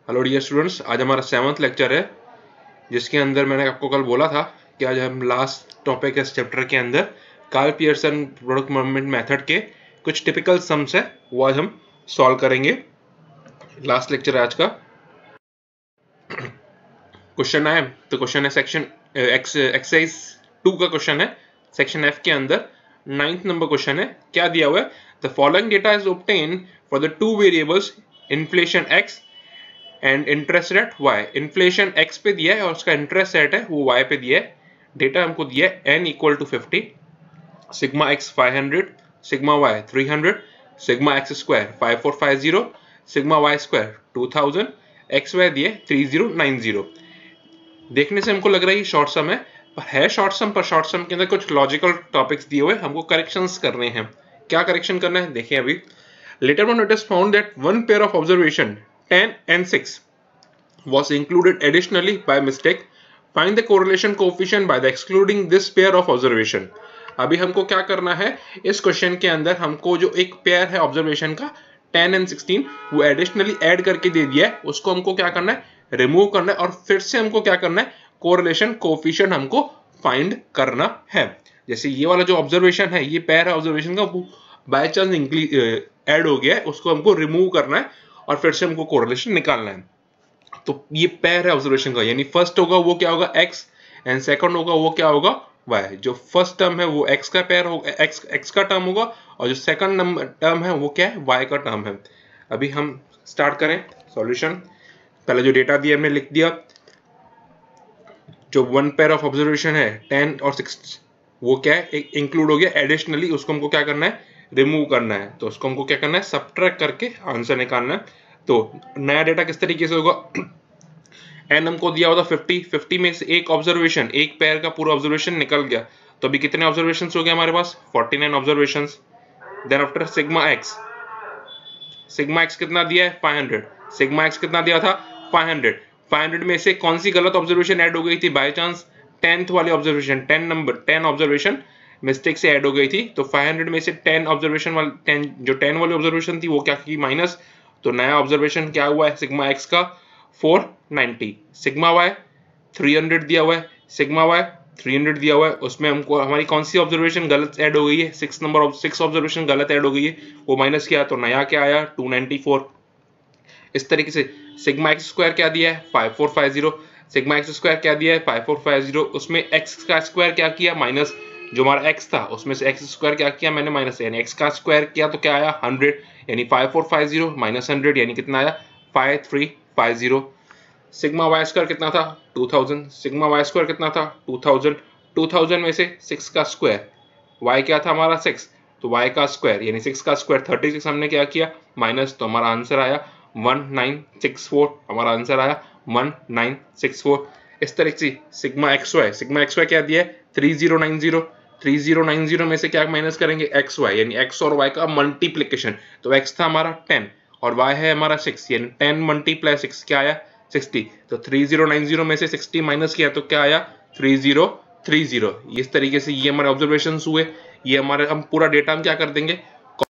Hello dear students, आज हमारा 7th lecture है जिसके अंदर मैंने आपको कल बोला था कि आज हम लास्ट टॉपिक है इस चैप्टर के अंदर Karl Pearson product movement method के कुछ टिपिकल सम्स है वो आज हम सॉल्व करेंगे। लास्ट लेक्चर है आज का। क्वेश्चन आए तो क्वेश्चन है सेक्शन एक्सरसाइज 2 का क्वेश्चन है सेक्शन एफ के अंदर 9th नंबर क्वेश्चन है। क्या दिया हुआ है? The following data is obtain for the two variables inflation X and interest rate y। Inflation x पे दिया है और उसका इंटरेस्ट रेट है वो y पे दिया है। डेटा हमको दिया है n equal to 50, sigma x 500, sigma y 300, sigma x square 5450, sigma y square 2000, xy दिए 3090। देखने से हमको लग रहा है ये शॉर्ट सम है शॉर्ट सम, पर शॉर्ट सम के अंदर कुछ लॉजिकल टॉपिक्स दिए हुए हमको करेक्शंस करने हैं। क्या करेक्शन करना है देखिए अभी। Later on it is found that one pair of observation 10 and 6 was included additionally by mistake. Find the correlation coefficient by the excluding this pair of observation. अभी हमको क्या करना है इस क्वेश्चन के अंदर, हमको जो एक पेयर है ऑब्जर्वेशन का 10 and 16 वो एडिशनली ऐड करके दे दिया है, उसको हमको क्या करना है रिमूव करना है और फिर से हमको क्या करना है कोरिलेशन कोएफिशिएंट हमको फाइंड करना है। जैसे ये वाला जो ऑब्जर्वेशन है ये पेयर है ऑब्जर्वेशन का, बाय चांस ऐड हो गया है, उसको हमको रिमूव करना है और फिर से हमको कोरिलेशन निकालना है। तो ये पेयर है ऑब्जर्वेशन का, यानी फर्स्ट होगा वो क्या होगा x एंड सेकंड होगा वो क्या होगा y। जो फर्स्ट टर्म है वो x का पेयर होगा, x का टर्म होगा, और जो सेकंड टर्म है वो क्या है y का टर्म है। अभी हम स्टार्ट करें सॉल्यूशन। पहले जो डेटा दिया हमने लिख दिया। जो वन पेयर ऑफ ऑब्जर्वेशन है 10 और 6 वो क्या है इंक्लूड हो गया एडिशनली, उसको हमको क्या करना है रिमूव करना है। तो उसको हमको क्या करना है सबट्रैक्ट करके आंसर निकालना है। तो नया डेटा किस तरीके से होगा, एन हमको दिया होता 50 में से एक ऑब्जर्वेशन, एक पेयर का पूरा ऑब्जर्वेशन निकल गया। तो अभी कितने ऑब्जर्वेशंस हो गए हमारे पास 49 observations. Then after sigma X कितना दिया है 500, सिग्मा एक्स कितना दिया था 500 में से कौन सी गलत ऑब्जर्वेशन ऐड हो गई थी बाय चांस 10th वाली ऑब्जर्वेशन, 10 ऑब्जर्वेशन मिस्टेक से ऐड हो गई थी। तो 500 में से 10 ऑब्जर्वेशन वाली 10 वाली ऑब्जर्वेशन थी वो क्या की माइनस। तो नया ऑब्जर्वेशन क्या हुआ है सिग्मा एक्स का 490, सिग्मा वाई 300 दिया हुआ है, सिग्मा वाई 300 दिया हुआ है, उसमें हमको हमारी कौन सी ऑब्जर्वेशन गलत ऐड हो गई है 6 ऑब्जर्वेशन गलत ऐड हो गई है, वो माइनस किया तो नया क्या आया 294। इस तरीके से सिग्मा एक्स स्क्वायर क्या दिया है 5450, सिग्मा एक्स स्क्वायर क्या दिया है 5450, उसमें एक्स का स्क्वायर क्या किया माइनस, जो हमारा x था उसमें से x स्क्वायर क्या किया मैंने माइनस, यानी x का स्क्वायर किया तो क्या आया 100, यानी 5450 माइनस 100 यानी कितना आया 5350। सिग्मा y स्क्वायर कितना था 2000, सिग्मा y स्क्वायर कितना था 2000 में से 6 का स्क्वायर, y क्या था हमारा 6, तो y का स्क्वायर यानी 6 का स्क्वायर 36 हमने क्या किया माइनस, तो हमारा आंसर आया 1964, हमारा आंसर आया 1964। इस तरीके से सिग्मा एक्स वाई क्या दिया है 3090 में से क्या माइनस करेंगे एक्स वाई, यानी एक्स और वाई का मल्टीप्लिकेशन। तो एक्स था हमारा 10 और वाई है हमारा 6, यानी 10 मल्टीप्लाई 6 क्या आया 60। तो 3090 में से 60 माइनस किया तो क्या आया 3030। इस तरीके से ये हमारे ऑब्जर्वेशंस हुए। ये हमारे हम पूरा डेटा हम क्या कर देंगे,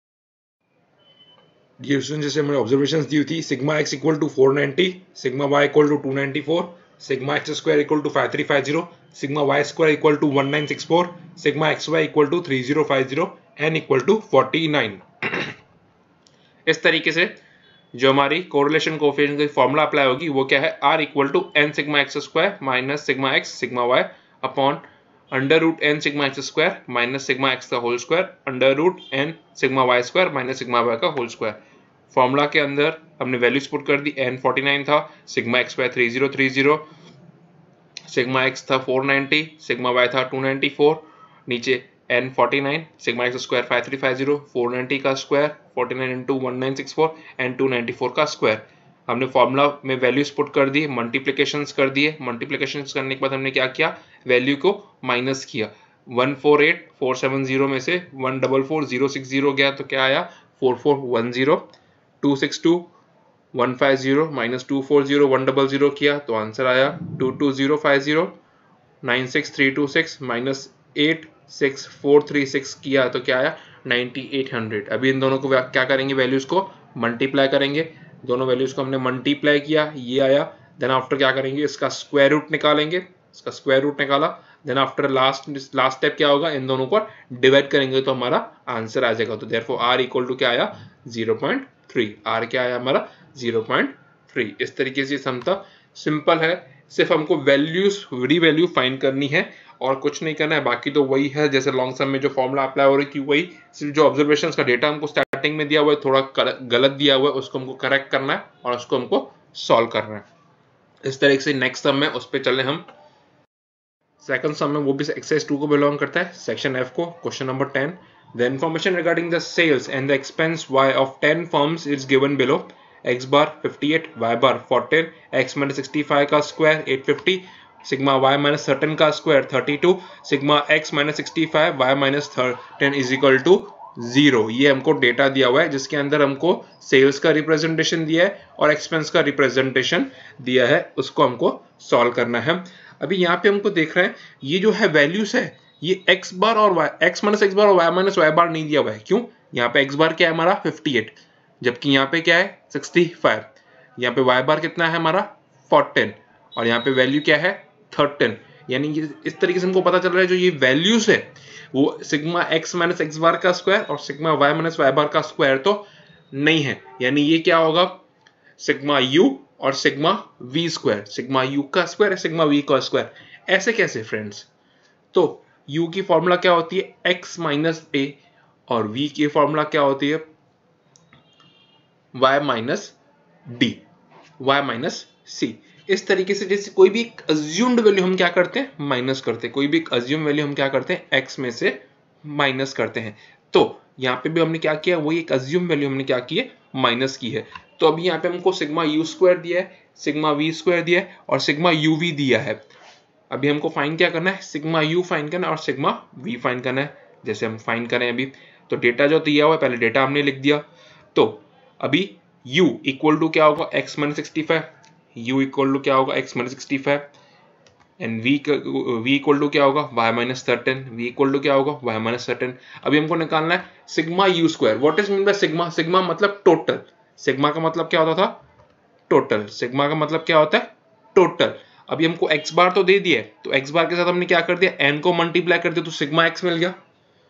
जैसे हमारे ऑब्जर्वेशंस दी हुई थी sigma x equal to 490, sigma y equal to 294, sigma x square equal to 5350, sigma y square equal to 1964, sigma x y equal to 3050, n equal to 49। इस तरीके से जो हमारी कोरिलेशन कोएफिशिएंट की फॉर्मूला अप्लाई होगी वो क्या है r equal to n sigma x square minus sigma x sigma y upon under root n sigma x square minus sigma x का whole square under root n sigma y square minus sigma y का whole square. Formula के अंदर हमने values put कर दी, n 49 था, sigma x y 3030, sigma x था 490, sigma Y था 294, नीचे n 49, सिग्मा एक्स स्क्वायर 5350, 490 का स्क्वायर 49 इंटू 1964 एंड 294 का स्क्वायर। हमने फॉर्मूला में वैल्यूज पुट कर दी, मल्टीप्लिकेशंस कर दिए, मल्टीप्लिकेशंस करने के बाद हमने क्या किया वैल्यू को माइनस किया। 148470 में से 144060 गया तो क्या आया 4410, 262 150 माइनस 240 100 किया तो आंसर आया 22050, 96326 माइनस 86436 किया तो क्या आया 9800। अभी इन दोनों को क्या करेंगे वैल्यूज को मल्टीप्लाई करेंगे, दोनों वैल्यूज को हमने मल्टीप्लाई किया, ये आया। देन आफ्टर क्या करेंगे, इसका स्क्वायर रूट निकालेंगे, इसका स्क्वायर रूट निकाला। देन आफ्टर लास्ट स्टेप क्या होगा, इन दोनों को डिवाइड करेंगे तो हमारा आंसर आ जाएगा। तो देयरफॉर r इक्वल टू क्या आया, 0.3। r क्या आया हमारा, 0.3। इस तरीके से सम था, सिंपल है, सिर्फ हमको वैल्यूज री वैल्यू फाइंड करनी है और कुछ नहीं करना है। बाकी तो वही है जैसे लॉन्ग सम में जो फॉर्मूला अप्लाई हो रही थी वही, सिर्फ जो ऑब्जर्वेशंस का डेटा हमको स्टार्टिंग में दिया हुआ है थोड़ा गलत दिया हुआ है, उसको हमको करेक्ट करना है और उसको हमको सॉल्व करना है। इस तरीके से नेक्स्ट सम में उस पर चले हम। सेकंड सम में वो भी एक्सरसाइज 2 को बिलोंग करता है, सेक्शन एफ को, question number 10। The information regarding the sales and the expense y of 10 firms is given below. x bar 58, y bar 14, x minus 65 का स्क्वायर 850, सिग्मा y माइनस 13 का square 32, sigma x minus 65 y minus 10 is equal to 0। ये हमको data दिया हुआ है जिसके अंदर हमको सेल्स का रिप्रेजेंटेशन दिया है और एक्सपेंस का रिप्रेजेंटेशन दिया है, उसको हमको सॉल्व करना है। अभी यहाँ पे हमको देख रहे हैं ये जो है वैल्यूज है, ये x बार और y, x minus x bar और y माइनस y बार नहीं दिया हुआ है। क्यों, यहाँ पे x बार क्या है हमारा 58, जबकि यहाँ पे क्या है 65, यहाँ पे y बार कितना है हमारा 14 और यहाँ पे वैल्यू क्या है 13। यानी इस तरीके से हमको पता चल रहा है जो ये वैल्यूज है वो sigma x minus x bar का स्क्वायर और sigma y minus y bar का स्क्वायर तो नहीं है। यानी ये क्या होगा, सिग्मा u और sigma v square, sigma u का स्क्वायर सिग्मा v का स्क्वायर। ऐसे कैसे फ्रेंड्स, तो u की फॉर्मूला क्या होती है x माइनस a और v की फॉर्मूला क्या होती है y minus d, y minus c। इस तरीके से जैसे कोई भी एक अज्यूम्ड वैल्यू हम क्या करते हैं माइनस करते हैं, कोई भी एक अज्यूम वैल्यू हम क्या करते हैं x में से माइनस करते हैं। तो यहाँ पे भी हमने क्या किया, वही एक अज्यूम वैल्यू हमने क्या की है माइनस की है। तो अभी यहाँ पे हमको सिग्मा u स्क्वायर दिया है, सिग्मा v स्क्वायर दिया है और सिग्मा uv दिया है। अभी हमको फाइंड क्या करना है, सिग्मा u फाइंड करना है और सिग्मा v फाइंड करना है। जैसे हम फाइंड करें अभी, तो डेटा जो दिया हुआ है पहले डेटा हमने लिख दिया। तो अभी u इक्वल टू क्या होगा x minus 65, u equal to क्या होगा x minus 65 and v equal to क्या होगा y minus 13, v equal to क्या होगा y माइनस 13। अभी हमको निकालना है sigma u square. What is mean by sigma, sigma मतलब टोटल, सिग्मा का मतलब क्या होता था टोटल, सिग्मा का मतलब क्या होता है टोटल। अभी हमको x बार तो दे दिया है, तो x बार के साथ हमने क्या कर दिया n को मल्टीप्लाई कर दिया तो सिग्मा x मिल गया।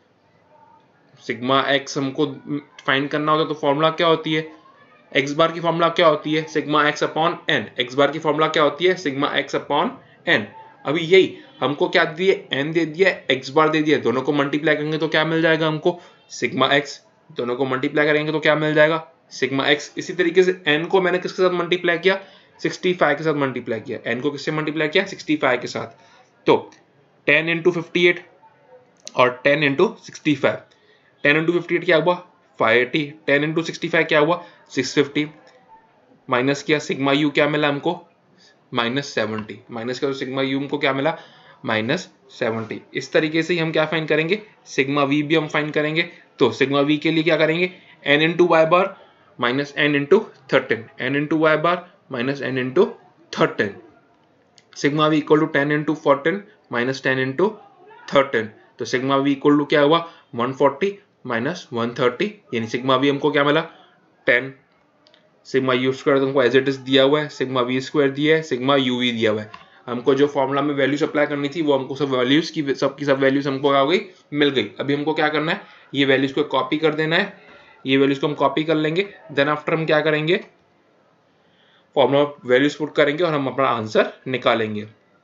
सिग्मा x हमको फाइंड करना होता तो फॉर्मूला क्या होती है, x बार की फॉर्मूला क्या होती है sigma x upon n, x bar की फॉर्मूला क्या होती है सिग्मा x अपॉन n। अभी यही हमको क्या दिए n दे दिया, x बार दे दिया, दोनों को मल्टीप्लाई करेंगे तो क्या मिल जाएगा हमको सिग्मा x, दोनों को मल्टीप्लाई करेंगे तो क्या मिल जाएगा सिग्मा x। इसी तरीके से n को मैंने किसके साथ मल्टीप्लाई किया 65 के साथ मल्टीप्लाई किया, n को किससे मल्टीप्लाई किया 65 के साथ। तो 10 इंटू 58 और 10 इंटू 65, 10 इंटू 58 क्या हुआ 580, 10 इंटू 65 क्या हुआ 650, माइनस किया सिग्मा u क्या मिला हमको माइनस 70, माइनस किया तो सिग्मा u हमको क्या मिला माइनस 70। इस तरीके से ही हम क्या फाइंड करेंगे सिग्मा v भी हम फाइंड करेंगे। तो सिग्मा v के लिए क्या करेंगे n into y bar minus n into 13, n into y bar minus n into 13, sigma v equal to 10 into 14 minus 10 into 13। तो सिग्मा v इक्वल टू क्या हुआ 140 माइनस 130, यानी सिग्मा v हमको क्या मिला 10। सिग्मा u स्क्वायर हमको as it is दिया हुआ है, सिग्मा v स्क्वायर दिया है, सिग्मा uv दिया हुआ है। हमको जो फॉर्मूला में वैल्यूज अप्लाई करनी थी वो हमको सब वैल्यूज की सब वैल्यूज हमको क्या हो गई मिल गई। अभी हमको क्या करना है ये वैल्यूज को कॉपी कर देना है, ये वैल्यूज को हम कॉपी कर लेंगे। देन आफ्टर हम क्या करेंगे फॉर्मूला वैल्यूज पुट करेंगे और हम अपना आंसर निकालेंगे।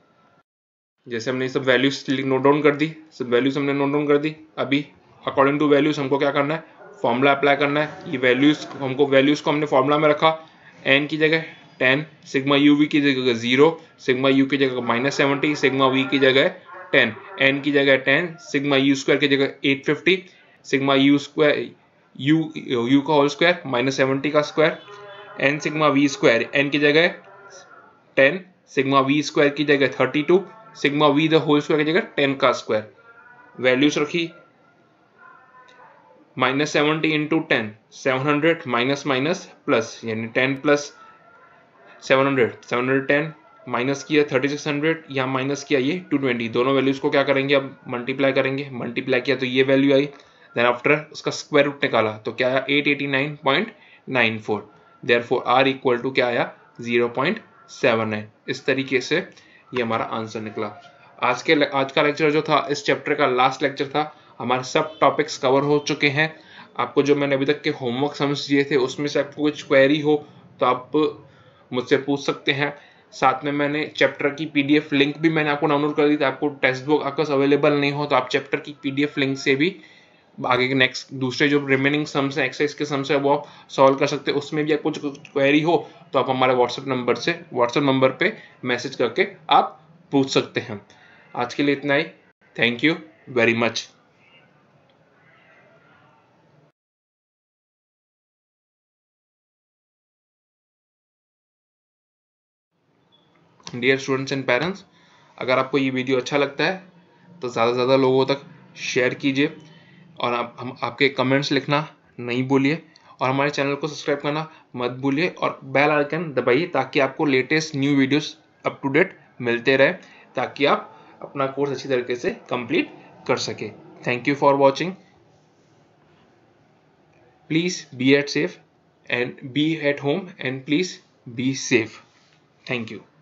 जैसे हमने सब वैल्यूज नोट डाउन कर दी, सब वैल्यूज हमने नोट डाउन कर दी। अभी अकॉर्डिंग टू वैल्यूज हमको क्या करना है फॉर्मूला अप्लाई करना है। ये वैल्यूज को हमने फॉर्मूला में रखा, n की जगह 10, सिग्मा uv की जगह 0, सिग्मा u की जगह माइनस 70, सिग्मा v की जगह 10, n की जगह 10, सिग्मा u स्क्वायर की जगह 850, सिग्मा u स्क्वायर u का होल स्क्वायर माइनस 70 का square, n sigma v square n की जगह 10, सिग्मा v स्क्वायर की जगह 32, sigma v the whole square की जगह 10 का स्क्वायर। वैल्यूज रखी minus 70 into 10 700 minus minus plus, यानी 10 प्लस 700 710 माइनस किया 3600 या माइनस किया ये 220। दोनों वैल्यूज को क्या करेंगे अब मल्टीप्लाई करेंगे, मल्टीप्लाई किया तो ये वैल्यू आई। देन आफ्टर उसका स्क्वायर रूट निकाला तो क्या आया 889.94। देयरफॉर r इक्वल टू क्या आया 0.79। इस तरीके से ये हमारा आंसर निकला। आज का लेक्चर जो था इस चैप्टर का लास्ट लेक्चर था। हमारे सब टॉपिक्स कवर हो चुके हैं। आपको जो मैंने अभी तक के होमवर्क समझ दिए थे उसमें से आपको कुछ क्वेरी हो तो आप मुझसे पूछ सकते हैं। साथ में मैंने चैप्टर की पीडीएफ लिंक भी मैंने आपको डाउनलोड कर दी थी। आपको टेक्स्ट बुक आपका अवेलेबल नहीं हो तो आप चैप्टर की पीडीएफ लिंक से भी आगे के नेक्स्ट दूसरे जो रिमेनिंग सम्स हैं एक्सरसाइज के सम्स है वो आप सॉल्व कर सकते हैं। उसमें भी आपको कुछ क्वेरी हो तो आप हमारे व्हाट्सएप नंबर पे मैसेज करके आप पूछ सकते हैं। आज के लिए इतना ही। Thank you very much. Dear students and parents, अगर आपको ये वीडियो अच्छा लगता है तो ज़्यादा से ज़्यादा लोगों तक शेयर कीजिए और आपके कमेंट्स लिखना नहीं भूलिए और हमारे चैनल को सब्सक्राइब करना मत भूलिए और बेल आइकन दबाइए ताकि आपको latest new videos up to date मिलते रहे, ताकि आप अपना कोर्स अच्छी तरीके से कंप्लीट कर सके। Thank you for watching. Please be at safe and be at home and please be safe. Thank you.